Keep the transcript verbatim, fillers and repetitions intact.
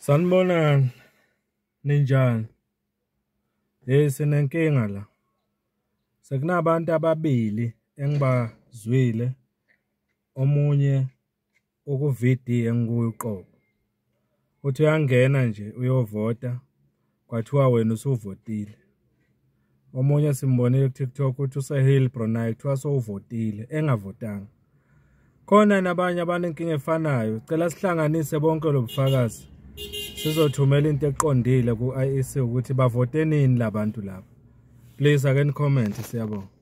Sanibonani ninjani? Hey sinenkinga la. Sekunabantu ababili engibazwile. Omunye ukuvidiyo engikuyo uqobo. Uthi uyangena nje uyovota kwathiwa wena usuvotile. Omunye simbonile ku TikTok uthi useHillbrow naye kuthiwa sowuvotile engavotanga. Khona nabanye abanenkinga efanayo. Cela sihlanganise bonke lobufakazi. Sizothumela into eqondile ku I E C ukuthi bavote nini labantu laba. Please ake ni comment siyabonga.